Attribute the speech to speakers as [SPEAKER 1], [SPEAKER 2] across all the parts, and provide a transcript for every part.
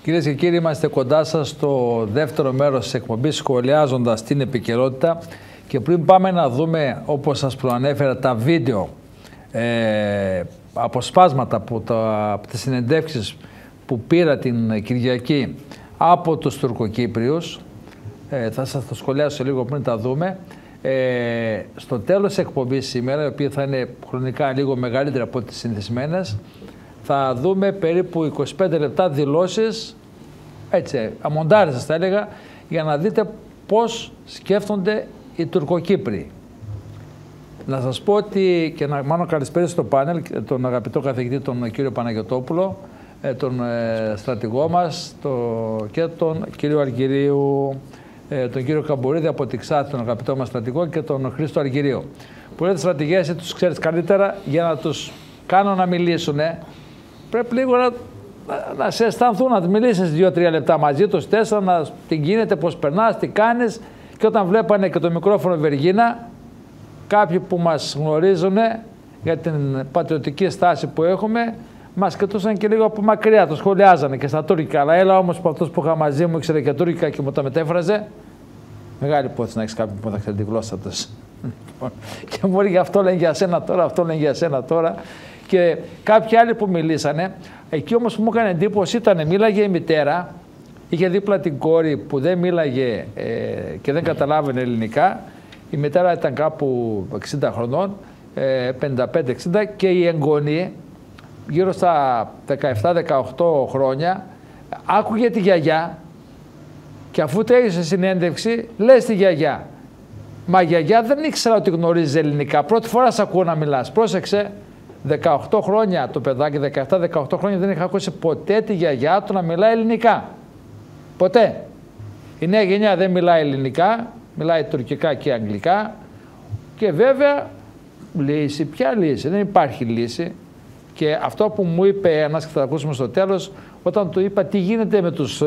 [SPEAKER 1] Κυρίες και κύριοι, είμαστε κοντά σας στο δεύτερο μέρος της εκπομπής, σχολιάζοντας την επικαιρότητα. Και πριν πάμε να δούμε, όπως σας προανέφερα, τα βίντεο αποσπάσματα από τις συνεντεύξεις που πήρα την Κυριακή από τους Τουρκοκύπριους, θα σας το σχολιάσω λίγο πριν τα δούμε. Στο τέλος της εκπομπής σήμερα, η οποία θα είναι χρονικά λίγο μεγαλύτερη από τις συνηθισμένες, θα δούμε περίπου 25 λεπτά δηλώσεις, έτσι, αμοντάρισες θα έλεγα, για να δείτε πώς σκέφτονται οι Τουρκοκύπροι. Να σας πω ότι, και να μάλλον καλησπέρα στο πάνελ, τον αγαπητό καθηγητή τον κύριο Παναγιωτόπουλο, τον στρατηγό μας και τον κύριο Αργυρίου, τον κύριο Καμπουρίδη από τη Ξάθη, τον αγαπητό μας στρατηγό, και τον Χρήστο Αργυρίου. Που λέτε στρατηγέ, εσύ τους ξέρεις καλύτερα, για να τους κάνω να μιλήσουν. Πρέπει λίγο να σε αισθανθούν, να μιλήσεις 2-3 λεπτά μαζί τους, 4, να την γίνεται, πώς περνάς, τι κάνεις. Και όταν βλέπανε και το μικρόφωνο Βεργίνα, κάποιοι που μας γνωρίζουν για την πατριωτική στάση που έχουμε, μας κοιτούσαν και λίγο από μακριά, το σχολιάζανε και στα τουρκικά. Αλλά έλα όμως, από αυτός που είχα μαζί μου ήξερε και τουρκικά και μου τα μετέφραζε. Μεγάλη υπόθεση να έχεις κάποιον που θα ξέρει τη γλώσσα τους. Και μου λέει, αυτό λένε για σένα τώρα, αυτό λένε για σένα τώρα. Και κάποιοι άλλοι που μιλήσανε, εκεί όμως που μου έκανε εντύπωση ήταν, μίλαγε η μητέρα, είχε δίπλα την κόρη που δεν μίλαγε και δεν καταλάβαινε ελληνικά. Η μητέρα ήταν κάπου 60 χρονών, 55-60, και η εγγονή, γύρω στα 17-18 χρόνια, άκουγε τη γιαγιά και αφού τέλειωσε συνέντευξη, λέει στη γιαγιά, μα γιαγιά δεν ήξερα ότι γνωρίζει ελληνικά, πρώτη φορά σ' ακούω να μιλάς, πρόσεξε. 18 χρόνια το παιδάκι, 17-18 χρόνια δεν είχα ακούσει ποτέ τη γιαγιά του να μιλάει ελληνικά. Ποτέ. Η νέα γενιά δεν μιλάει ελληνικά, μιλάει τουρκικά και αγγλικά. Και βέβαια, λύση, ποια λύση, δεν υπάρχει λύση. Και αυτό που μου είπε ένας, και θα το ακούσουμε στο τέλος, όταν του είπα τι γίνεται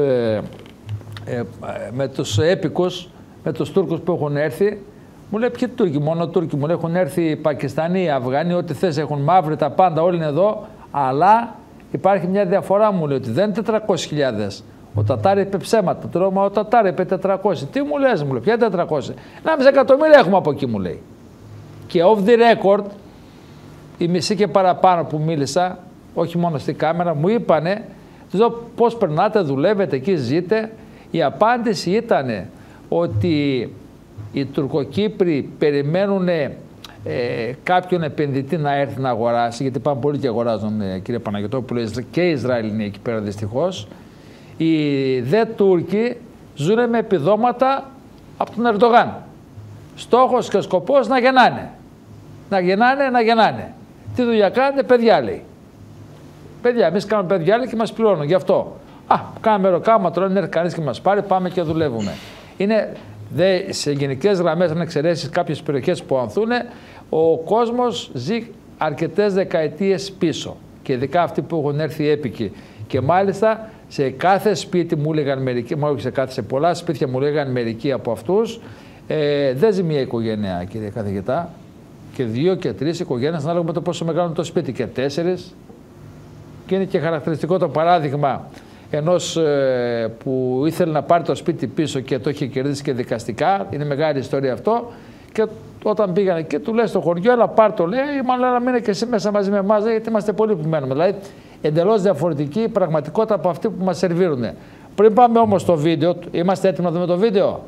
[SPEAKER 1] με τους έπικους, με τους Τούρκους που έχουν έρθει, μου λέει, ποιοι Τούρκοι, μόνο Τούρκοι, μου λέει, έχουν έρθει οι Πακιστανοί, οι Αφγανοί, ό,τι θες, έχουν μαύροι, τα πάντα, όλοι είναι εδώ, αλλά υπάρχει μια διαφορά, μου λέει, ότι δεν είναι 400.000. Ο Τατάρ είπε ψέματα, του λέω, μα ο Τατάρ είπε 400. Τι μου λες, μου λέει, ποια 400. 1,5 εκατομμύρια έχουμε από εκεί, μου λέει. Και off the record, η μισή και παραπάνω που μίλησα, όχι μόνο στη κάμερα, μου είπανε, τους λέω, πώς περνάτε, δουλεύετε εκεί, ζείτε. Η απάντηση ήταν ότι οι Τουρκοκύπροι περιμένουν κάποιον επενδυτή να έρθει να αγοράσει, γιατί πάνε πολλοί και αγοράζουν, κύριε Παναγιωτόπουλο, και οι Ισραηλινοί εκεί πέρα δυστυχώς. Οι δε Τούρκοι ζουν με επιδόματα από τον Ερντογάν. Στόχος και σκοπός να γεννάνε. Να γεννάνε. Τι δουλειά κάνετε, παιδιά, λέει. Παιδιά, εμείς κάνουμε παιδιά, λέει, και μας πληρώνουν γι' αυτό. Κάνουμε ροκάμα, τώρα είναι κανείς και μας πάρει, πάμε και δουλεύουμε. Είναι σε γενικές γραμμές, αν εξαιρέσεις κάποιες περιοχές που ανθούν, ο κόσμος ζει αρκετές δεκαετίες πίσω. Και ειδικά αυτοί που έχουν έρθει έπικοι. Και μάλιστα σε κάθε σπίτι μου έλεγαν μερικοί, όχι σε πολλά σπίτια μου έλεγαν μερικοί από αυτούς, δεν ζει μία οικογένεια, κύριε καθηγητά, και 2 και 3 οικογένειες, ανάλογα με το πόσο μεγάλο είναι το σπίτι, και 4. Και είναι και χαρακτηριστικό το παράδειγμα ενός που ήθελε να πάρει το σπίτι πίσω και το είχε κερδίσει και δικαστικά. Είναι μεγάλη ιστορία αυτό. Και όταν πήγανε και του λέει στο χωριό, έλα πάρ' το, λέει, μάλλον να μείνε και εσύ μέσα μαζί με εμάς, γιατί είμαστε πολλοί που μένουμε. Δηλαδή, εντελώς διαφορετική η πραγματικότητα από αυτή που μας σερβίρουν. Πριν πάμε όμως στο βίντεο, είμαστε έτοιμοι να δούμε το βίντεο?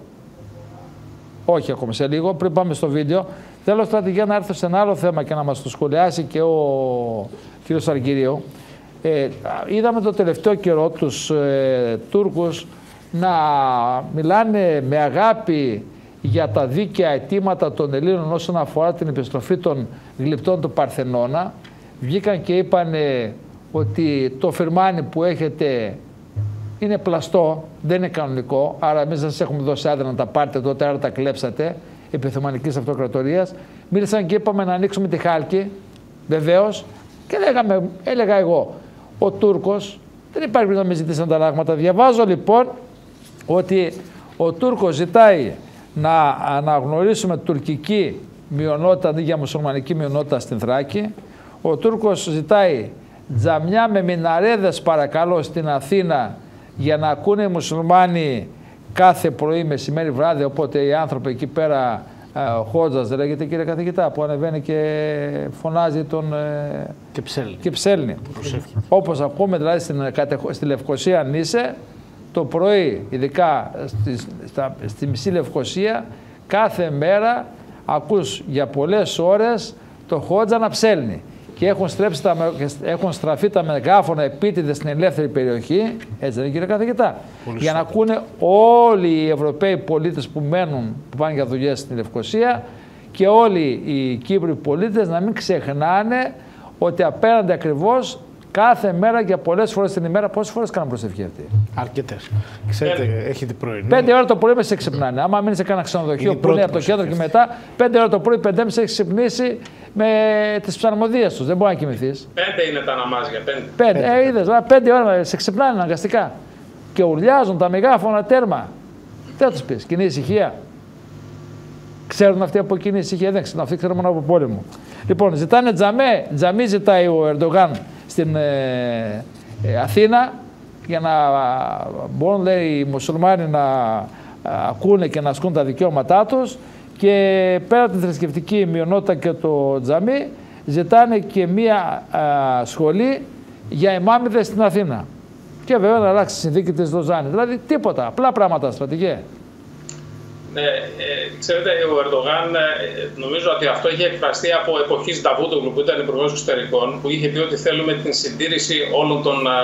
[SPEAKER 1] Όχι ακόμα, σε λίγο. Πριν πάμε στο βίντεο, θέλω στρατηγία να έρθω σε ένα άλλο θέμα και να μας το σχολιάσει και ο κ. Αργυρίου. Είδαμε το τελευταίο καιρό τους Τούρκους να μιλάνε με αγάπη για τα δίκαια αιτήματα των Ελλήνων όσον αφορά την επιστροφή των γλυπτών του Παρθενώνα. Βγήκαν και είπαν ότι το φυρμάνι που έχετε είναι πλαστό, δεν είναι κανονικό, άρα εμείς δεν σας έχουμε δώσει άδεια να τα πάρετε τότε, άρα τα κλέψατε, επί Οθωμανικής Αυτοκρατορίας. Μίλησαν και είπαμε να ανοίξουμε τη Χάλκη, βεβαίως, και έλεγα εγώ, ο Τούρκος, δεν υπάρχει να με ζητήσει ανταλλάγματα. Διαβάζω λοιπόν ότι ο Τούρκος ζητάει να αναγνωρίσουμε τουρκική μειονότητα αντί για μουσουλμανική μειονότητα στην Θράκη. Ο Τούρκος ζητάει τζαμιά με μιναρέδες, παρακαλώ, στην Αθήνα για να ακούνε οι μουσουλμάνοι κάθε πρωί, μεσημέρι, βράδυ, οπότε οι άνθρωποι εκεί πέρα, ο Χότζας λέγεται, κύριε καθηγητά, που ανεβαίνει και φωνάζει τον...
[SPEAKER 2] και ψέλνει.
[SPEAKER 1] Όπως ακούμε δηλαδή στη Λευκοσία αν είσαι, το πρωί, ειδικά στη μισή Λευκοσία, κάθε μέρα ακούς για πολλές ώρες το Χότζα να ψέλνει. Και έχουν στραφεί τα μεγάφωνα επίτηδες στην ελεύθερη περιοχή, έτσι δεν είναι κύριε καθηγητά, για να ακούνε όλοι οι Ευρωπαίοι πολίτες που μένουν, που πάνε για δουλειές στην Λευκοσία, και όλοι οι Κύπροι πολίτες να μην ξεχνάνε ότι απέναντι ακριβώς κάθε μέρα και πολλές φορές την ημέρα, πόσες φορές κάνουν προσευχή αυτή?
[SPEAKER 2] Αρκετές. Ξέρετε, έχει την πρωινή.
[SPEAKER 1] 5 ώρα το πρωί με σε ξυπνάνε. Άμα μείνει σε κάνα ξενοδοχείο που είναι από το κέντρο και μετά, 5 ώρα το πρωί, 5.30 έχει ξυπνήσει με τις ψαλμοδίες τους. Δεν μπορεί να κοιμηθείς.
[SPEAKER 3] 5 είναι τα ναμάζια.
[SPEAKER 1] 5. Είδες, 5 ώρα σε ξυπνάνε αναγκαστικά. Και ουρλιάζουν τα μεγάφωνα τέρμα. Τι θα τους πεις, κοινή ησυχία? Ξέρουν αυτοί από κοινή ησυχία? Δεν ξέρουν. Αυτοί ξέρουν μόνο από πόλεμο. Λοιπόν, ζητάνε τζαμί ζητάει ο Ερντογάν στην Αθήνα, για να μπορούν, λέει, οι μουσουλμάνοι να ακούνε και να ασκούν τα δικαιώματά τους, και πέρα από την θρησκευτική μειονότητα και το τζαμί ζητάνε και μία σχολή για ημάμιδες στην Αθήνα, και βέβαια να αλλάξει η συνθήκη της Λοζάνης. Δηλαδή τίποτα, απλά πράγματα, στρατηγέ.
[SPEAKER 3] Ναι, ξέρετε, ο Ερντογάν, νομίζω ότι αυτό είχε εκφραστεί από εποχής Νταβούτογλου, που ήταν υπουργός εξωτερικών, που είχε πει ότι θέλουμε την συντήρηση όλων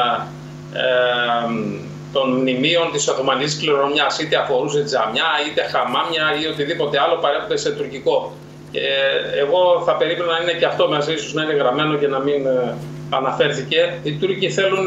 [SPEAKER 3] των μνημείων της Οθωμανικής κληρονομιάς, είτε αφορούσε τζαμιά, είτε χαμάμια ή οτιδήποτε άλλο παρέχονται σε τουρκικό. Και εγώ θα περίμενα να είναι και αυτό μέσα, ίσως να είναι γραμμένο και να μην αναφέρθηκε. Οι Τούρκοι θέλουν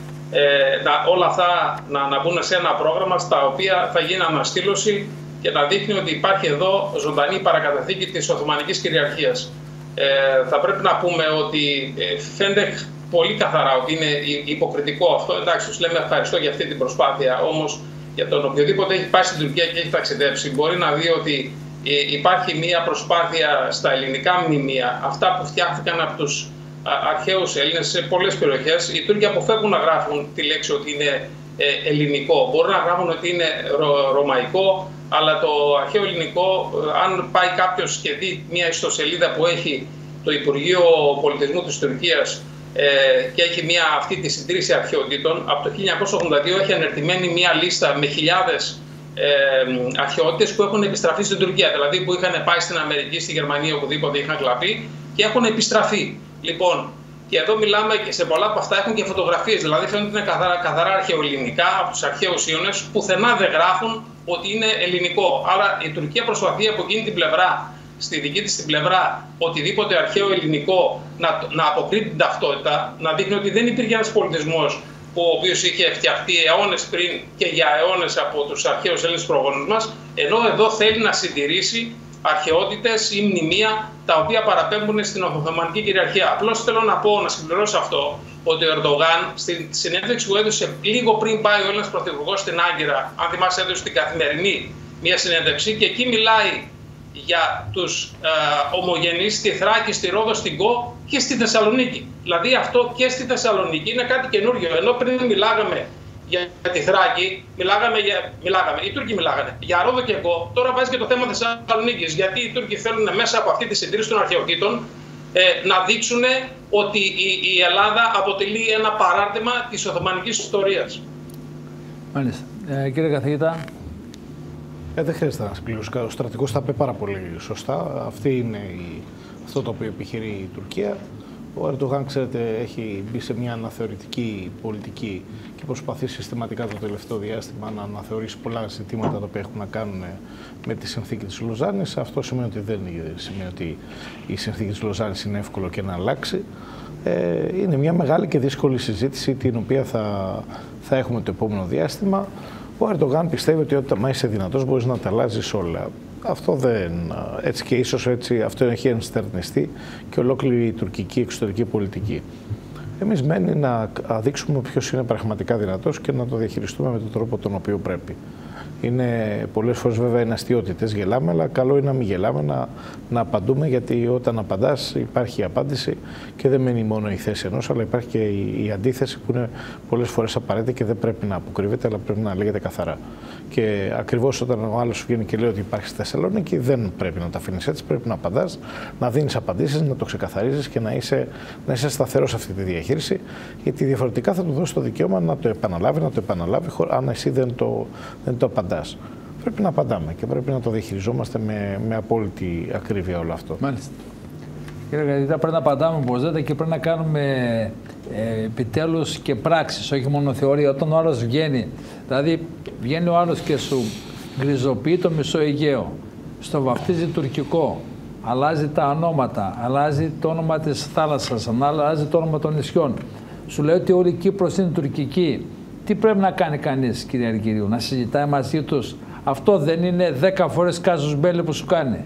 [SPEAKER 3] όλα αυτά να μπουν σε ένα πρόγραμμα στα οποία θα γίνει αναστήλωση και να δείχνει ότι υπάρχει εδώ ζωντανή παρακαταθήκη της Οθωμανικής κυριαρχίας. Θα πρέπει να πούμε ότι φαίνεται πολύ καθαρά ότι είναι υποκριτικό αυτό. Εντάξει, τους λέμε ευχαριστώ για αυτή την προσπάθεια, όμως για τον οποιοδήποτε έχει πάει στην Τουρκία και έχει ταξιδέψει μπορεί να δει ότι υπάρχει μια προσπάθεια στα ελληνικά μνημεία, αυτά που φτιάχτηκαν από τους αρχαίους Έλληνες σε πολλές περιοχές. Οι Τούρκοι αποφεύγουν να γράφουν τη λέξη ότι είναι ελληνικό. Μπορούν να γράφουν ότι είναι ρωμαϊκό, αλλά το αρχαίο ελληνικό, αν πάει κάποιος και δει μια ιστοσελίδα που έχει το Υπουργείο Πολιτισμού της Τουρκίας και έχει αυτή τη συντήρηση αρχαιοτήτων, από το 1982 έχει ανερτημένη μια λίστα με χιλιάδες αρχαιότητες που έχουν επιστραφεί στην Τουρκία, δηλαδή που είχαν πάει στην Αμερική, στη Γερμανία, οπουδήποτε είχαν κλαπεί και έχουν επιστραφεί. Λοιπόν, και εδώ μιλάμε και σε πολλά από αυτά έχουν και φωτογραφίες, δηλαδή φαίνονται ότι είναι καθαρά αρχαιοελληνικά από τους αρχαίους Ίωνες, πουθενά δεν γράφουν ότι είναι ελληνικό. Άρα η Τουρκία προσπαθεί από εκείνη την πλευρά, στη δική της την πλευρά, οτιδήποτε αρχαίο ελληνικό να αποκρίνει την ταυτότητα, να δείχνει ότι δεν υπήρχε ένας πολιτισμός ο οποίος είχε φτιαχτεί αιώνες πριν και για αιώνες από τους αρχαίους Έλληνες προγόνους μας, ενώ εδώ θέλει να συντηρήσει αρχαιότητες ή μνημεία τα οποία παραπέμπουν στην Οθωμανική κυριαρχία. Απλώς θέλω να πω, να συμπληρώσω αυτό, ότι ο Ερντογάν στη συνέντευξη που έδωσε λίγο πριν πάει ο Έλληνας Πρωθυπουργός στην Άγκυρα, αν θυμάσαι, έδωσε στην Καθημερινή μια συνέντευξη και εκεί μιλάει για τους ομογενείς στη Θράκη, στη Ρόδο, στην Κο και στη Θεσσαλονίκη. Δηλαδή αυτό και στη Θεσσαλονίκη είναι κάτι καινούργιο. Ενώ πριν μιλάγαμε για τη Θράκη, οι Τούρκοι μιλάγανε για Ρόδο και Κο, τώρα βάζει και το θέμα Θεσσαλονίκης. Γιατί οι Τούρκοι θέλουν μέσα από αυτή τη συντήρηση των αρχαιοτήτων να δείξουν ότι η Ελλάδα αποτελεί ένα παράρτημα της Οθωμανικής ιστορίας.
[SPEAKER 1] Μάλιστα. Κύριε καθηγητά.
[SPEAKER 2] Δεν χρειάζεται να συμπληρώσω. Ο στρατηγός τα είπε πάρα πολύ σωστά. Αυτό το οποίο επιχειρεί η Τουρκία. Ο Ερντογάν, ξέρετε, έχει μπει σε μια αναθεωρητική πολιτική και προσπαθεί συστηματικά το τελευταίο διάστημα να αναθεωρήσει πολλά ζητήματα τα οποία έχουν να κάνουν με τη συνθήκη της Λοζάνης. Αυτό σημαίνει ότι δεν σημαίνει ότι η συνθήκη της Λοζάνης είναι εύκολο και να αλλάξει. Είναι μια μεγάλη και δύσκολη συζήτηση την οποία θα έχουμε το επόμενο διάστημα. Ο Ερντογάν πιστεύει ότι όταν είσαι δυνατός μπορείς να τα αλλάζεις όλα. Αυτό δεν. Έτσι και ίσως έτσι αυτό έχει ενστερνιστεί και ολόκληρη η τουρκική εξωτερική πολιτική. Εμείς μένει να δείξουμε ποιος είναι πραγματικά δυνατός και να το διαχειριστούμε με τον τρόπο τον οποίο πρέπει. Είναι πολλές φορές βέβαια είναι αστιότητες, γελάμε, αλλά καλό είναι να μην γελάμε, να απαντούμε, γιατί όταν απαντάς υπάρχει η απάντηση και δεν μένει μόνο η θέση ενός, αλλά υπάρχει και η αντίθεση που είναι πολλές φορές απαραίτητη και δεν πρέπει να αποκρύβεται, αλλά πρέπει να λέγεται καθαρά. Και ακριβώς όταν ο άλλος σου βγαίνει και λέει ότι υπάρχει στη Θεσσαλονίκη, δεν πρέπει να τα αφήνεις έτσι, πρέπει να απαντάς, να δίνεις απαντήσεις, να το ξεκαθαρίζεις και να είσαι σταθερός σε αυτή τη διαχείριση, γιατί διαφορετικά θα του δώσει το δικαίωμα να το επαναλάβει, αν εσύ δεν το απαντάς. Πρέπει να απαντάμε και πρέπει να το διαχειριζόμαστε με απόλυτη ακρίβεια όλο αυτό.
[SPEAKER 1] Μάλιστα. Κύριε Καθηγητά, πρέπει να απαντάμε όπως λέτε και πρέπει να κάνουμε επιτέλους και πράξεις, όχι μόνο θεωρία. Όταν ο άλλος βγαίνει, δηλαδή βγαίνει ο άλλος και σου γκριζοποιεί το μισό Αιγαίο, στο βαφτίζει τουρκικό, αλλάζει τα ονόματα, αλλάζει το όνομα της θάλασσας, αλλάζει το όνομα των νησιών, σου λέει ότι όλη η Κύπρος είναι τουρκική. Τι πρέπει να κάνει κανείς, κύριε Αργυρίου, να συζητάει μαζί τους? Αυτό δεν είναι 10 φορές κάζους μπέλε που σου κάνει?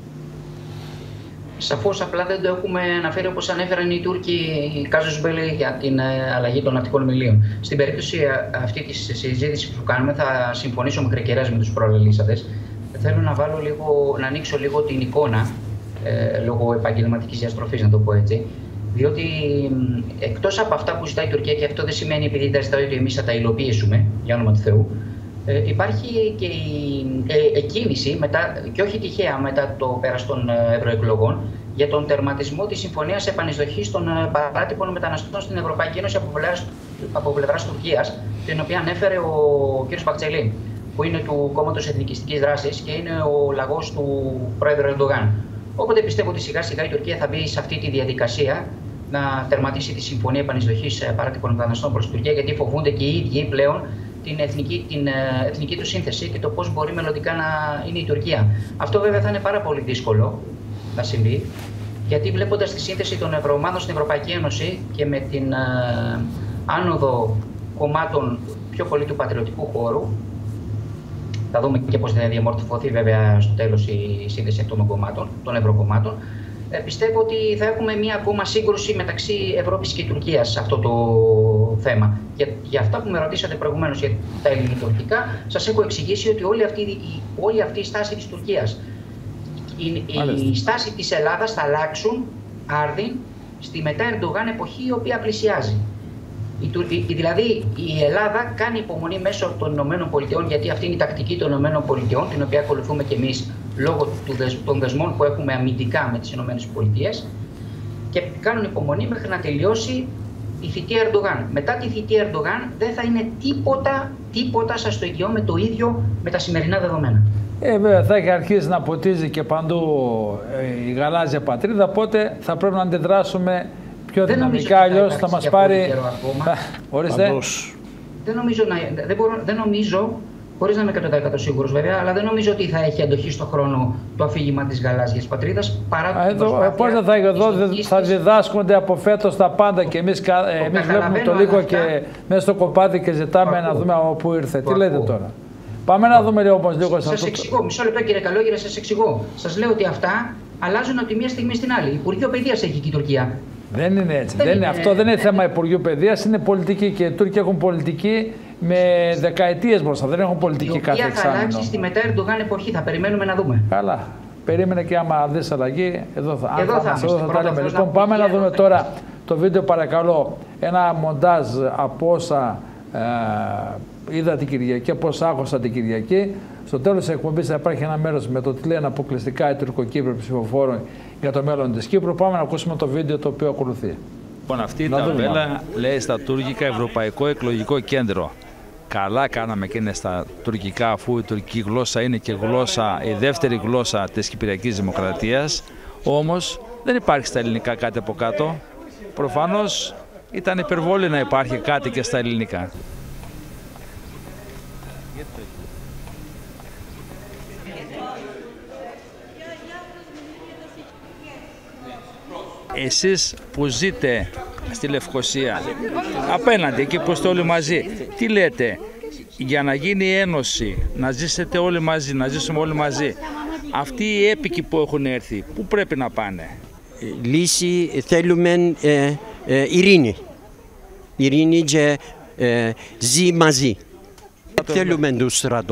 [SPEAKER 4] Σαφώς, απλά δεν το έχουμε αναφέρει όπως ανέφεραν οι Τούρκοι κάζους μπέλε για την αλλαγή των ναυτικών μιλίων. Στην περίπτωση αυτή της συζήτησης που κάνουμε, θα συμφωνήσω μέχρι κεραίας με τους προλαλήσαντες. Θέλω να ανοίξω λίγο την εικόνα, λόγω επαγγελματικής διαστροφής, να το πω έτσι. Διότι εκτός από αυτά που ζητάει η Τουρκία, και αυτό δεν σημαίνει επειδή τα ζητάει ότι εμείς θα τα υλοποιήσουμε, για όνομα του Θεού, υπάρχει και η κίνηση, και όχι τυχαία μετά το πέρας των ευρωεκλογών, για τον τερματισμό της συμφωνίας επανεισδοχής των παράτυπων μεταναστών στην Ευρωπαϊκή Ένωση από πλευράς Τουρκίας, την οποία ανέφερε ο κ. Μπαχτσελή, που είναι του κόμματος Εθνικιστικής Δράσης και είναι ο λαγός του πρόεδρου Ερντογάν. Οπότε πιστεύω ότι σιγά σιγά η Τουρκία θα μπει σε αυτή τη διαδικασία να τερματίσει τη συμφωνία επανεισδοχής παράτυπων μεταναστών προς την Τουρκία, γιατί φοβούνται και οι ίδιοι πλέον την εθνική του σύνθεση και το πώς μπορεί μελλοντικά να είναι η Τουρκία. Αυτό βέβαια θα είναι πάρα πολύ δύσκολο να συμβεί, γιατί βλέποντας τη σύνθεση των ευρωομάδων στην Ευρωπαϊκή Ένωση και με την άνοδο κομμάτων πιο πολύ του πατριωτικού χώρου, θα δούμε και πώς θα διαμορφωθεί βέβαια στο τέλος η σύνδεση αυτών των κομμάτων, των ευρωκομμάτων. Πιστεύω ότι θα έχουμε μία ακόμα σύγκρουση μεταξύ Ευρώπης και Τουρκίας σε αυτό το θέμα. Για αυτά που με ρωτήσατε προηγουμένως για τα ελληνοτουρκικά, σας έχω εξηγήσει ότι όλη αυτή η στάση της Τουρκίας, η στάση της Ελλάδας θα αλλάξουν άρδιν στη μετά Ερντογάν εποχή, η οποία πλησιάζει. Δηλαδή η Ελλάδα κάνει υπομονή μέσω των ΗΠΑ, γιατί αυτή είναι η τακτική των ΗΠΑ, την οποία ακολουθούμε και εμείς λόγω των δεσμών που έχουμε αμυντικά με τις ΗΠΑ, και κάνουν υπομονή μέχρι να τελειώσει η θητεία Ερντογάν. Μετά τη θητεία Ερντογάν δεν θα είναι τίποτα, σας το εγγυώ, με το ίδιο με τα σημερινά δεδομένα.
[SPEAKER 1] Βέβαια θα έχει αρχίσει να ποτίζει και παντού η γαλάζια πατρίδα, οπότε θα πρέπει να αντιδράσουμε πιο δυναμικά, αλλιώς θα μας πάρει. Ορίστε.
[SPEAKER 4] Δεν νομίζω, χωρίς να είμαι 100% σίγουρος βέβαια, αλλά δεν νομίζω ότι θα έχει αντοχή στον χρόνο το αφήγημα της γαλάζιας πατρίδας.
[SPEAKER 1] Πώς θα έχει εδώ, θα διδάσκονται από φέτος τα πάντα και εμείς βλέπουμε το λίγο και μέσα στο κοπάδι και ζητάμε να δούμε από πού ήρθε. Τι λέτε τώρα? Πάμε να δούμε λίγο όμως λίγο.
[SPEAKER 4] Σας εξηγώ, μισό λεπτό κύριε Καλόγερε, σας εξηγώ. Σας λέω ότι αυτά αλλάζουν από τη μία στιγμή στην άλλη. Υπουργείο Παιδείας έχει και η Τουρκία.
[SPEAKER 1] Δεν είναι έτσι. Αυτό δεν είναι θέμα Υπουργείου Παιδείας, είναι πολιτική και οι Τούρκοι έχουν πολιτική με δεκαετίες μπροστά. Δεν έχουν πολιτική κάθε εξάμηνο.
[SPEAKER 4] Θα αλλάξει στη μετά Ερντογάν εποχή, θα περιμένουμε να δούμε.
[SPEAKER 1] Καλά. Περίμενε και άμα δεις αλλαγή, εδώ θα τα λέμε. Λοιπόν, πάμε να δούμε τώρα το βίντεο, παρακαλώ. Ένα μοντάζ από όσα είδα την Κυριακή, από όσα άκουσα την Κυριακή. Στο τέλος της εκπομπής θα υπάρχει ένα μέρος με το τι λένε αποκλειστικά οι Τουρκοκύπροι ψηφοφόροι για το μέλλον της Κύπρου. Πάμε να ακούσουμε το βίντεο το οποίο ακολουθεί.
[SPEAKER 5] Λοιπόν, αυτή η ταμπέλα λέει στα τουρκικά Ευρωπαϊκό Εκλογικό Κέντρο. Καλά κάναμε και είναι στα τουρκικά, αφού η τουρκική γλώσσα είναι και η δεύτερη γλώσσα της Κυπριακής Δημοκρατίας. Όμως δεν υπάρχει στα ελληνικά κάτι από κάτω. Προφανώς ήταν υπερβολή να υπάρχει κάτι και στα ελληνικά. Εσείς που ζείτε στη Λευκοσία, απέναντι εκεί που είστε όλοι μαζί, τι λέτε για να γίνει η ένωση, να ζήσετε όλοι μαζί, να ζήσουμε όλοι μαζί? Αυτοί οι έπικοι που έχουν έρθει, πού πρέπει να πάνε?
[SPEAKER 6] Λύση θέλουμε ειρήνη. Ειρήνη και ζει μαζί. Θέλουμε τους στρατός.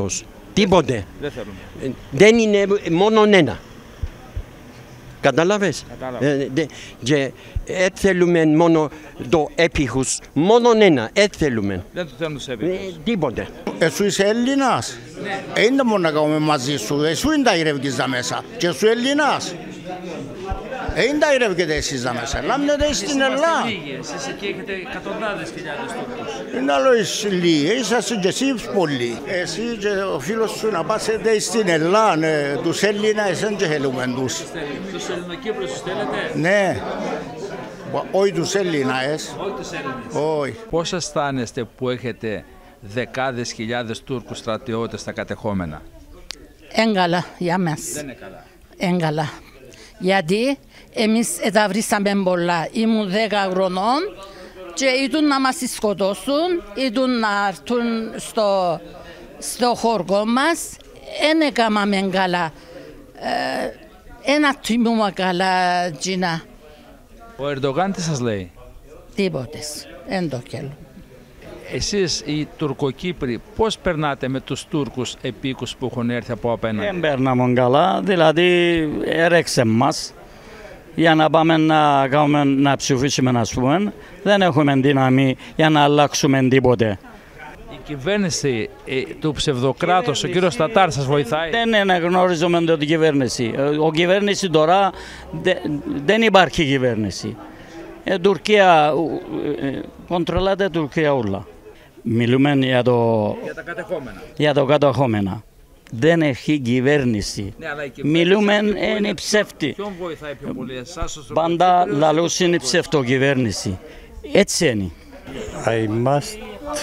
[SPEAKER 6] Τίποτε.
[SPEAKER 5] Δεν θέλουμε.
[SPEAKER 6] Δεν είναι μόνο ένα. Κατάλαβες. Και θέλουμε μόνο το έπιχους. Μόνο ένα. Θέλουμε.
[SPEAKER 5] Δεν του θέλουν τους έπιχους.
[SPEAKER 6] Τίποτε.
[SPEAKER 7] Εσύ είσαι Έλληνας. Ναι. Είναι μόνο να κάνουμε μαζί σου. Εσύ είναι τα ηρεύκες μέσα. Και εσύ Έλληνας. Είναι τα ηρεύκετε εσείς μέσα. Λάμνετε στην Ελλάδα.
[SPEAKER 5] Εσείς εκεί έχετε εκατοντάδες χιλιάδες Τούρκους.
[SPEAKER 7] Είναι άλλο εσύ λίγοι. Είσαστε και εσείς πολλοί. Εσύ και ο φίλος σου να πάσετε στην Ελλάδα. Τους Έλληνες δεν και θέλουμε τους.
[SPEAKER 5] Τους Ελληνοκύπρους τους θέλετε.
[SPEAKER 7] Ναι. Όχι τους Έλληνες.
[SPEAKER 5] Όχι τους Έλληνες.
[SPEAKER 7] Όχι.
[SPEAKER 5] Πώς αισθάνεστε που έχετε δεκάδες χιλιάδες Τούρκους στρατιώτες στα κατεχόμενα?
[SPEAKER 8] Έγκαλα για μας.
[SPEAKER 5] Δεν είναι καλά.
[SPEAKER 8] Έγκαλα. Γιατί εμείς τα βρήσαμε πολλά. Ήμουν 10 χρονών και ήτουν να μας σκοτώσουν, ήτουν να έρθουν στο χώρο μας. Δεν έκαναμε καλά. Ένα τιμούμε καλά, Τζίνα.
[SPEAKER 5] Ο Ερντογάν τι σας λέει?
[SPEAKER 8] Τίποτες. Εν το κέλο.
[SPEAKER 5] Εσείς οι Τουρκοκύπροι πώς περνάτε με τους Τούρκους επίκους που έχουν έρθει από απέναντι?
[SPEAKER 9] Δεν περνάμε καλά, δηλαδή έρεξε μας για να πάμε να ψηφίσουμε, να πούμε. Δεν έχουμε δύναμη για να αλλάξουμε τίποτε.
[SPEAKER 5] Η κυβέρνηση του ψευδοκράτους, ο κύριος Τατάρ, σας βοηθάει?
[SPEAKER 9] Δεν αναγνωρίζουμε την κυβέρνηση. Ο κυβέρνηση τώρα δεν υπάρχει κυβέρνηση. Τουρκία, κοντρολάται Τουρκία όλα. Μιλούμε για
[SPEAKER 5] τα κατεχόμενα.
[SPEAKER 9] Για το κατεχόμενα. Δεν έχει κυβέρνηση.
[SPEAKER 5] Ναι, αλλά η κυβέρνηση
[SPEAKER 9] μιλούμε είναι ψεύτη.
[SPEAKER 5] Ποιον βοηθάει πιο πολύ, εσάς ως
[SPEAKER 9] πάντα λαλούς είναι ψευτοκυβέρνηση. Έτσι είναι.
[SPEAKER 10] I must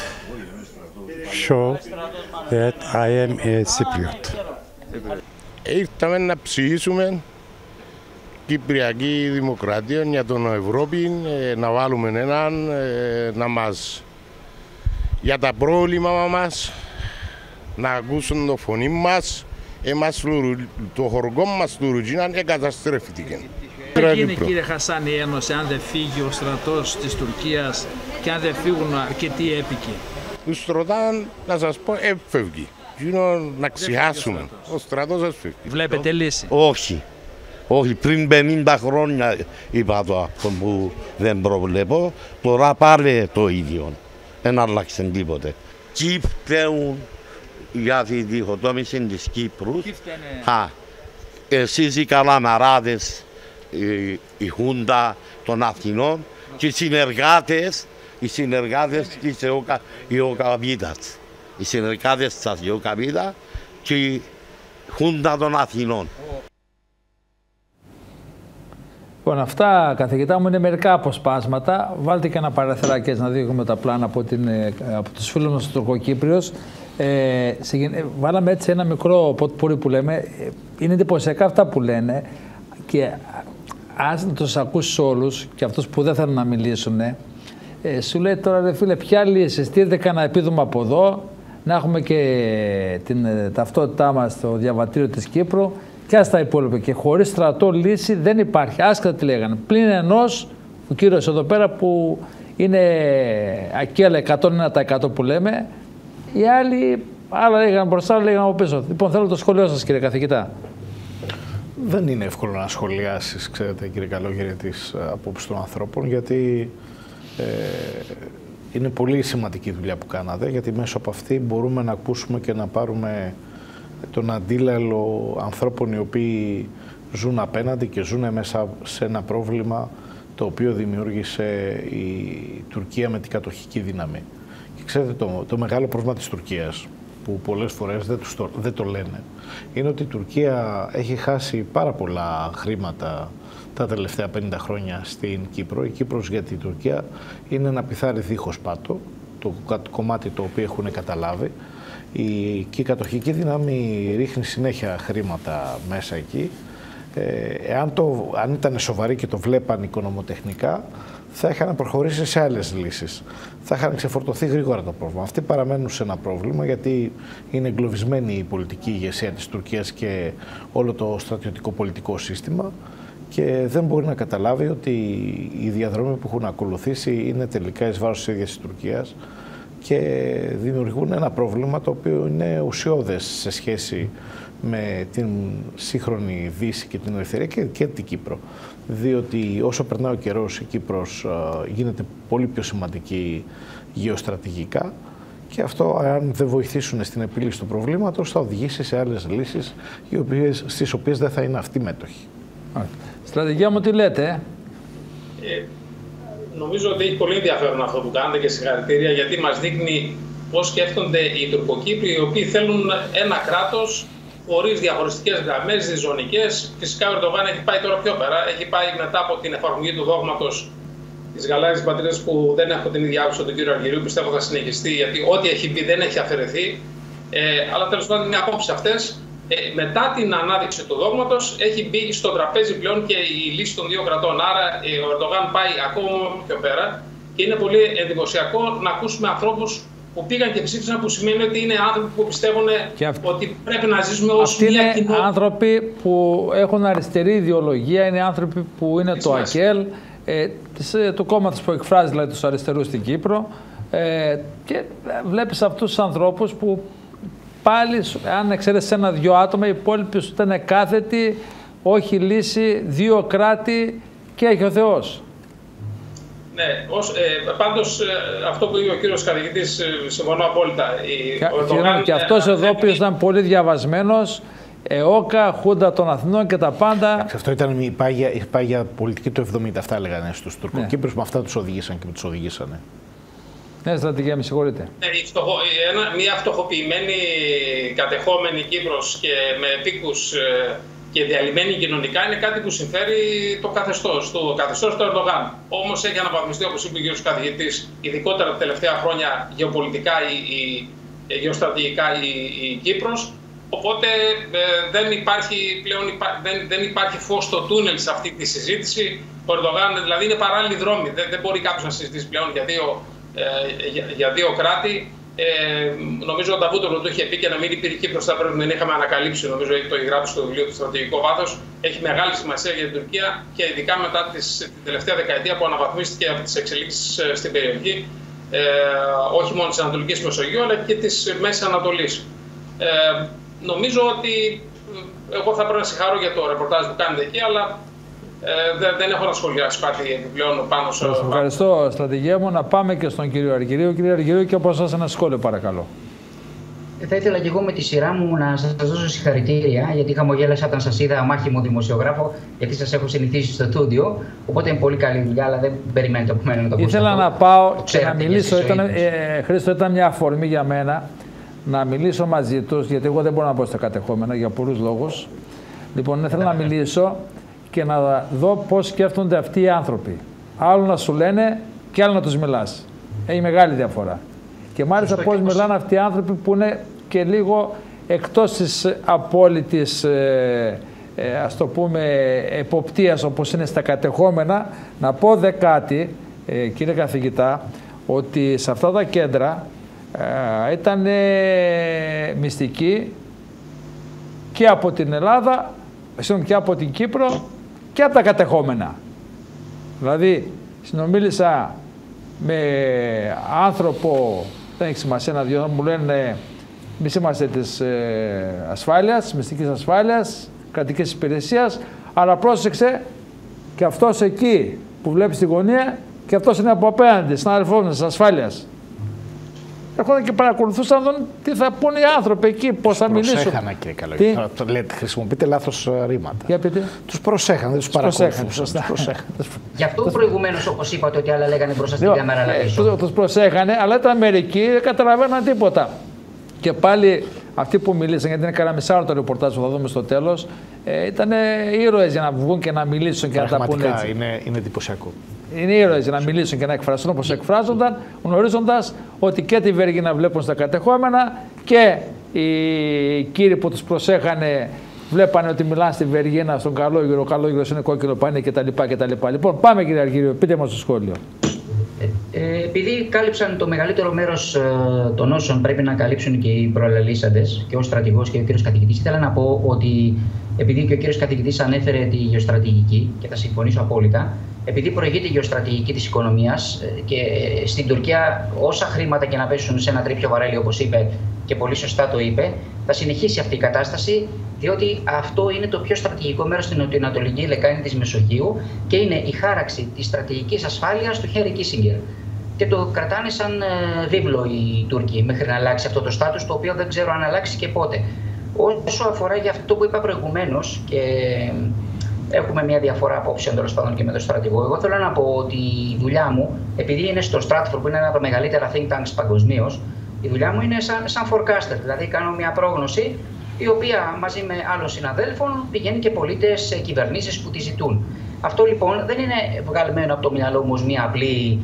[SPEAKER 10] show that I am a Cypriot.
[SPEAKER 11] Ήρθαμε να ψηφίσουμε Κυπριακή Δημοκρατία για τον Ευρώπη, να βάλουμε έναν να μας για τα πρόβλημα μας, να ακούσουν το φωνή μας, το χωργό μας του Ρουτζίναν εγκαταστρέφθηκε.
[SPEAKER 5] Θα γίνει, κύριε Χασάν, η Ένωση αν δεν φύγει ο στρατός της Τουρκίας και αν δεν φύγουν αρκετοί έπικοι?
[SPEAKER 11] Τους ρωτάνε, να σας πω, έφευγει. Να ξεχάσουμε. Ο στρατός έφευγει.
[SPEAKER 5] Βλέπετε λύση?
[SPEAKER 12] Όχι. Όχι, πριν 50 χρόνια είπα το αυτό που δεν προβλέπω. Τώρα πάλι το ίδιο. Δεν άλλαξε τίποτε. Ποιοι φταίουν για τη διχοτόμηση της Κύπρου? Εσείς οι καλαμαράδες, η Χούντα των Αθηνών και οι συνεργάτες της ΕΟΚΑΒΙΤΑς. Οι συνεργάτες της ΕΟΚΑΒΙΤΑ και η Χούντα των Αθηνών.
[SPEAKER 1] Λοιπόν, αυτά, καθηγητά μου, είναι μερικά αποσπάσματα. Βάλτε και ένα παραθυράκι να δείχνουμε τα πλάνα από τους φίλους μας του Τουρκοκύπριους. Βάλαμε έτσι ένα μικρό ποτπούρι που λέμε. Είναι εντυπωσιακά αυτά που λένε και αν τους ακούσεις όλους και αυτούς που δεν θέλουν να μιλήσουν, σου λέει τώρα, ρε φίλε, ποια λύση, στείλτε κανένα επίδομα από εδώ, να έχουμε και την ταυτότητά μας στο διαβατήριο της Κύπρου και ας τα υπόλοιπα. Και χωρίς στρατό λύση δεν υπάρχει, άσχετα τι λέγανε. Πλην ενός, ο κύριος εδώ πέρα που είναι ακέλα 101% που λέμε, οι άλλοι άλλα λέγανε μπροστά, άλλα λέγανε από πίσω. Λοιπόν, θέλω το σχολείο σας, κύριε καθηγητά.
[SPEAKER 2] Δεν είναι εύκολο να σχολιάσεις, ξέρετε, κύριε Καλόγερε, τις απόψεις των ανθρώπων, γιατί είναι πολύ σημαντική δουλειά που κάνατε, γιατί μέσω από αυτή μπορούμε να ακούσουμε και να πάρουμε τον αντίλαλο ανθρώπων οι οποίοι ζουν απέναντι και ζουν μέσα σε ένα πρόβλημα το οποίο δημιούργησε η Τουρκία με την κατοχική δύναμη. Και ξέρετε, το μεγάλο πρόβλημα της Τουρκίας, που πολλές φορές δεν το λένε, είναι ότι η Τουρκία έχει χάσει πάρα πολλά χρήματα τα τελευταία 50 χρόνια στην Κύπρο. Η Κύπρος για την Τουρκία είναι ένα πιθάρι δίχως πάτο, το κομμάτι το οποίο έχουν καταλάβει. Και η κατοχική δύναμη ρίχνει συνέχεια χρήματα μέσα εκεί. Αν ήταν σοβαροί και το βλέπαν οικονομοτεχνικά, θα είχαν προχωρήσει σε άλλες λύσεις. Θα είχαν ξεφορτωθεί γρήγορα το πρόβλημα. Αυτοί παραμένουν σε ένα πρόβλημα γιατί είναι εγκλωβισμένη η πολιτική ηγεσία της Τουρκίας και όλο το στρατιωτικό πολιτικό σύστημα και δεν μπορεί να καταλάβει ότι οι διαδρόμοι που έχουν ακολουθήσει είναι τελικά εις βάρος της ίδιας της Τουρκίας και δημιουργούν ένα πρόβλημα το οποίο είναι ουσιώδες σε σχέση με την σύγχρονη Δύση και την ελευθερία και την Κύπρο. Διότι όσο περνάει ο καιρός η Κύπρος γίνεται πολύ πιο σημαντική γεωστρατηγικά και αυτό, αν δεν βοηθήσουν στην επίλυση του προβλήματος, θα οδηγήσει σε άλλες λύσεις στις οποίες δεν θα είναι αυτοί μέτοχοι.
[SPEAKER 1] Στρατηγία μου, τι λέτε?
[SPEAKER 3] Νομίζω ότι έχει πολύ ενδιαφέρον αυτό που κάνετε και συγχαρητήρια, γιατί μας δείχνει πώς σκέφτονται οι Τουρκοκύπροι, οι οποίοι θέλουν ένα κράτος χωρίς διαχωριστικές γραμμές, διζωνικές. Φυσικά ο Ερντογάν έχει πάει τώρα πιο πέρα. Έχει πάει μετά από την εφαρμογή του δόγματος της γαλάζιας πατρίδας, που δεν έχω την ίδια άποψη από τον κύριο Αργυρίου. Πιστεύω θα συνεχιστεί, γιατί ό,τι έχει πει δεν έχει αφαιρεθεί. Αλλά τέλος πάντων είναι απόψεις αυτές. Μετά την ανάδειξη του δόγματος έχει μπει στο τραπέζι πλέον και η λύση των δύο κρατών. Άρα ο Ερντογάν πάει ακόμα πιο πέρα και είναι πολύ εντυπωσιακό να ακούσουμε ανθρώπους που πήγαν και ψήφισαν, που σημαίνει ότι είναι άνθρωποι που πιστεύουν ότι πρέπει να ζήσουμε ως μια κοινότητα.
[SPEAKER 1] Είναι άνθρωποι που έχουν αριστερή ιδεολογία, είναι άνθρωποι που είναι το ΑΚΕΛ, του κόμματος που εκφράζει δηλαδή τους αριστερούς στην Κύπρο, και βλέπεις αυτούς τους ανθρώπους που πάλι, αν εξαιρέσεις ένα-δυο άτομα, οι υπόλοιποι σου ήταν κάθετοι, όχι λύση, δύο κράτη και έχει ο Θεός.
[SPEAKER 3] Ναι, πάντως αυτό που είπε ο κύριος καθηγητής, συμφωνώ απόλυτα.
[SPEAKER 1] Και αυτός εδώ που ήταν πολύ διαβασμένος, ΕΟΚΑ, Χούντα των Αθηνών και τα πάντα.
[SPEAKER 2] Αυτό ήταν η πάγια πολιτική του 70, αυτά έλεγαν στους Τουρκοκύπρους, με αυτά τους οδηγήσαν και τους οδηγήσανε.
[SPEAKER 1] Ναι, στρατηγία, με συγχωρείτε.
[SPEAKER 3] Μια φτωχοποιημένη κατεχόμενη Κύπρος και με επίκους και διαλυμένη κοινωνικά είναι κάτι που συμφέρει το καθεστώς του Ερντογάν. Όμως έχει αναβαθμιστεί, όπως είπε ο κύριος καθηγητής, ειδικότερα τα τελευταία χρόνια γεωπολιτικά γεωστρατηγικά η Κύπρος. Οπότε δεν υπάρχει πλέον δεν υπάρχει φως στο τούνελ σε αυτή τη συζήτηση. Ο Ερντογάν δηλαδή είναι παράλληλοι δρόμοι. Δεν μπορεί κάποιος να συζητήσει πλέον για δύο κράτη. Νομίζω ότι ο Νταβούτογλου το είχε πει, και να μην υπήρχε Κύπρος θα πρέπει να την είχαμε ανακαλύψει. Νομίζω ότι το έχει γράψει στο βιβλίο του Στρατηγικό Βάθος. Έχει μεγάλη σημασία για την Τουρκία και ειδικά μετά την τελευταία δεκαετία που αναβαθμίστηκε από τις εξελίξεις στην περιοχή, όχι μόνο της Ανατολικής Μεσογείου αλλά και της Μέσης Ανατολής. Νομίζω ότι εγώ θα πρέπει να συγχαρώ για το ρεπορτάζ που κάνετε εκεί, αλλά δεν έχω να σχολιάσει κάτι επιπλέον πάνω σε αυτό.
[SPEAKER 1] Ευχαριστώ, στρατηγέ μου. Να πάμε και στον κύριο Αργυρίου. Κύριε Αργυρίου, και από εσάς ένα σχόλιο, παρακαλώ.
[SPEAKER 4] Θα ήθελα και εγώ με τη σειρά μου να σας δώσω συγχαρητήρια, γιατί χαμογέλασα όταν σας είδα μάχημο δημοσιογράφο, γιατί σας έχω συνηθίσει στο στούντιο. Οπότε είναι πολύ καλή δουλειά, αλλά δεν περιμένετε από μένα να το πω.
[SPEAKER 1] Ήθελα να πάω και να μιλήσω. Χρήστο, ήταν μια αφορμή για μένα να μιλήσω μαζί τους, γιατί εγώ δεν μπορώ να μπω στα κατεχόμενα για πολλούς λόγους. Λοιπόν, ήθελα να μιλήσω και να δω πώς σκέφτονται αυτοί οι άνθρωποι. Άλλο να σου λένε και άλλο να τους μιλάς. Έχει μεγάλη διαφορά. Και μάλιστα πώς μιλάνε αυτοί οι άνθρωποι που είναι και λίγο εκτός της απόλυτης, ας το πούμε, εποπτείας όπως είναι στα κατεχόμενα. Να πω δε κάτι, κύριε καθηγητά, ότι σε αυτά τα κέντρα ήταν μυστικοί και από την Ελλάδα, και από την Κύπρο και από τα κατεχόμενα. Δηλαδή, συνομίλησα με άνθρωπο, δεν έχει σημασία να δυο, μου λένε εμείς είμαστε της ασφάλειας, μυστικής ασφάλειας, κρατικής υπηρεσίας, αλλά πρόσεξε και αυτός εκεί που βλέπει στη γωνία και αυτός είναι από απέναντι, συνάδελφός μας της ασφάλειας. Έρχονταν και παρακολουθούσαν τον τι θα πούνε οι άνθρωποι εκεί, πώς θα μιλήσουν. Τους
[SPEAKER 2] προσέχανε, κύριε Καλογιάννη. Χρησιμοποιείτε λάθος ρήματα.
[SPEAKER 1] Για πείτε.
[SPEAKER 2] Τους προσέχανε, δεν τους παρακολουθούσαν.
[SPEAKER 4] Γι' αυτό προηγουμένως, όπως είπατε, ότι άλλα λέγανε μπροστά στην κάμερα.
[SPEAKER 1] Τους προσέχανε, αλλά ήταν μερικοί, δεν καταλαβαίναν τίποτα. Και πάλι αυτοί που μιλήσαν, γιατί είναι κανένα το ρεπορτάζ που θα δούμε στο τέλος, ήταν ήρωες για να βγουν και να μιλήσουν και να τα πούνε έτσι.
[SPEAKER 2] Είναι εντυπωσιακό.
[SPEAKER 1] Είναι ήρωες για να μιλήσουν και να εκφραστούν όπως εκφράζονταν, γνωρίζοντας ότι και τη Βέργινα βλέπουν στα κατεχόμενα και οι κύριοι που τους προσέχανε βλέπανε ότι μιλάνε στη Βεργίνα, στον Καλόγυρο, ο Καλόγυρος είναι κόκκινο πανί κτλ. Λοιπόν, πάμε κύριε Αργύριο, πείτε μας το σχόλιο.
[SPEAKER 4] Επειδή κάλυψαν το μεγαλύτερο μέρος των όσων πρέπει να καλύψουν και οι προλαλήσαντες, και ο στρατηγός και ο κύριος καθηγητής, ήθελα να πω ότι επειδή και ο κύριος καθηγητής ανέφερε τη γεωστρατηγική, και θα συμφωνήσω απόλυτα, επειδή προηγείται η γεωστρατηγική της οικονομίας και στην Τουρκία όσα χρήματα και να πέσουν σε ένα τρίπιο βαρέλι, όπως είπε και πολύ σωστά το είπε, θα συνεχίσει αυτή η κατάσταση, διότι αυτό είναι το πιο στρατηγικό μέρος στην νοτιοανατολική λεκάνη της Μεσογείου και είναι η χάραξη της στρατηγικής ασφάλειας του Χένρι Κίσινγκερ. Και το κρατάνε σαν βίβλο οι Τούρκοι μέχρι να αλλάξει αυτό το στάτους, το οποίο δεν ξέρω αν αλλάξει και πότε. Όσο αφορά για αυτό που είπα προηγουμένως, και έχουμε μια διαφορά απόψεων τέλος πάντων και με τον στρατηγό, εγώ θέλω να πω ότι η δουλειά μου, επειδή είναι στο Stratford που είναι ένα από τα μεγαλύτερα think tanks παγκοσμίως, η δουλειά μου είναι σαν forecaster, δηλαδή κάνω μια πρόγνωση η οποία μαζί με άλλων συναδέλφων πηγαίνει και πολίτες σε κυβερνήσεις που τη ζητούν. Αυτό λοιπόν δεν είναι βγαλμένο από το μυαλό μου ως μια απλή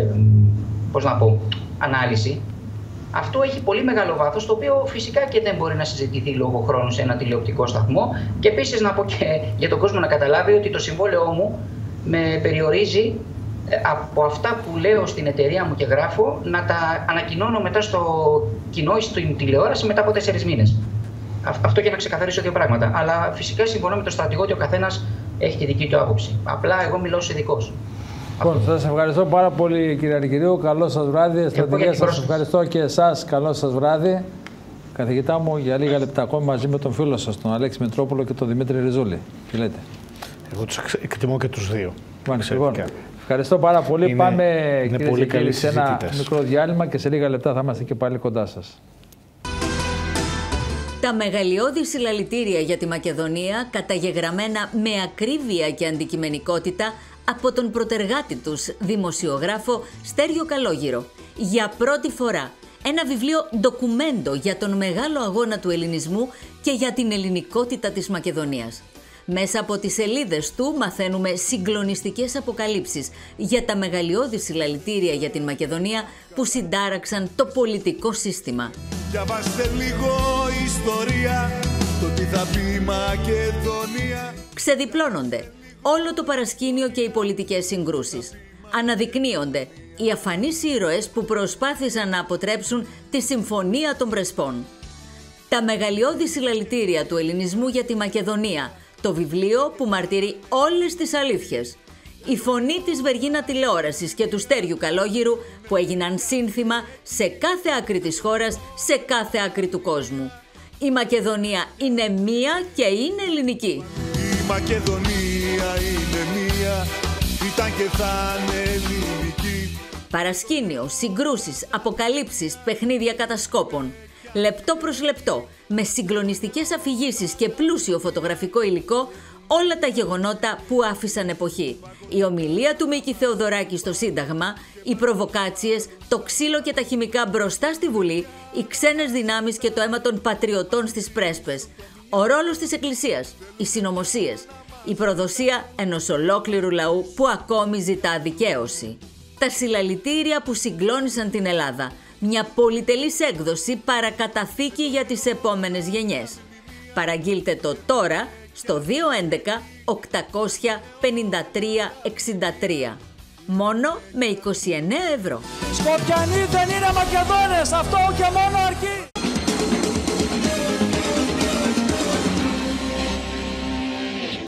[SPEAKER 4] ανάλυση. Αυτό έχει πολύ μεγάλο βάθος, το οποίο φυσικά και δεν μπορεί να συζητηθεί λόγω χρόνου σε ένα τηλεοπτικό σταθμό. Και επίσης να πω και για τον κόσμο να καταλάβει ότι το συμβόλαιό μου με περιορίζει από αυτά που λέω στην εταιρεία μου και γράφω να τα ανακοινώνω μετά στο κοινό ή στην τηλεόραση μετά από 4 μήνες. Αυτό για να ξεκαθαρίσω δύο πράγματα. Αλλά φυσικά συμφωνώ με τον στρατηγό ότι ο καθένας έχει τη δική του άποψη. Απλά εγώ μιλάω ως ειδικός.
[SPEAKER 1] Λοιπόν, σας ευχαριστώ πάρα πολύ, κύριε Αργυρίου. Καλό σας βράδυ. Στρατηγέ, σας ευχαριστώ και εσάς. Καλό σας βράδυ. Καθηγητά μου, για λίγα λεπτά ακόμη μαζί με τον φίλο σας, τον Αλέξη Μητρόπουλο και τον Δημήτρη Ριζούλη. Τι λέτε?
[SPEAKER 2] Εγώ τους εκτιμώ και τους δύο.
[SPEAKER 1] Λοιπόν, ευχαριστώ πάρα πολύ. Πάμε, κύριε Ζεκέλη, σε ένα μικρό διάλειμμα και σε λίγα λεπτά θα είμαστε και πάλι κοντά σας.
[SPEAKER 13] Τα μεγαλειώδη συλλαλητήρια για τη Μακεδονία, καταγεγραμμένα με ακρίβεια και αντικειμενικότητα από τον προτεργάτη τους, δημοσιογράφο Στέριο Καλόγυρο. Για πρώτη φορά, ένα βιβλίο ντοκουμέντο για τον μεγάλο αγώνα του ελληνισμού και για την ελληνικότητα της Μακεδονίας. Μέσα από τις σελίδες του μαθαίνουμε συγκλονιστικές αποκαλύψεις για τα μεγαλειώδη συλλαλητήρια για την Μακεδονία που συντάραξαν το πολιτικό σύστημα.
[SPEAKER 14] Διαβάστε λίγο ιστορία, το τι θα πει Μακεδονία.
[SPEAKER 13] Ξεδιπλώνονται όλο το παρασκήνιο και οι πολιτικές συγκρούσεις. Αναδεικνύονται οι αφανείς ήρωες που προσπάθησαν να αποτρέψουν τη Συμφωνία των Πρεσπών. Τα μεγαλειώδη συλλαλητήρια του ελληνισμού για τη Μακεδονία, το βιβλίο που μαρτυρεί όλες τις αλήθειες. Η φωνή της Βεργίνα τηλεόρασης και του Στέριου Καλόγυρου που έγιναν σύνθημα σε κάθε άκρη της χώρας, σε κάθε άκρη του κόσμου. Η Μακεδονία είναι μία και είναι ελληνική.
[SPEAKER 14] Η Μακεδονία είναι μία, ήταν και θα είναι ελληνική.
[SPEAKER 13] Παρασκήνιο, συγκρούσεις, αποκαλύψεις, παιχνίδια κατασκόπων. Λεπτό προς λεπτό, με συγκλονιστικές αφηγήσεις και πλούσιο φωτογραφικό υλικό, όλα τα γεγονότα που άφησαν εποχή. Η ομιλία του Μίκη Θεοδωράκη στο Σύνταγμα, οι προβοκάτσιες, το ξύλο και τα χημικά μπροστά στη Βουλή, οι ξένες δυνάμεις και το αίμα των πατριωτών στις πρέσπες. Ο ρόλος της Εκκλησίας, οι συνωμοσίες, η προδοσία ενός ολόκληρου λαού που ακόμη ζητά δικαίωση. Τα συλλαλητήρια που συγκλώνησαν την Ελλάδα. Μια πολυτελής έκδοση παρακαταθήκη για τις επόμενες γενιές. Παραγγείλτε το τώρα στο 211 853 63. Μόνο με 29 ευρώ.
[SPEAKER 15] Σκοπιανοί δεν είναι Μακεδόνες, αυτό και μόνο αρκεί.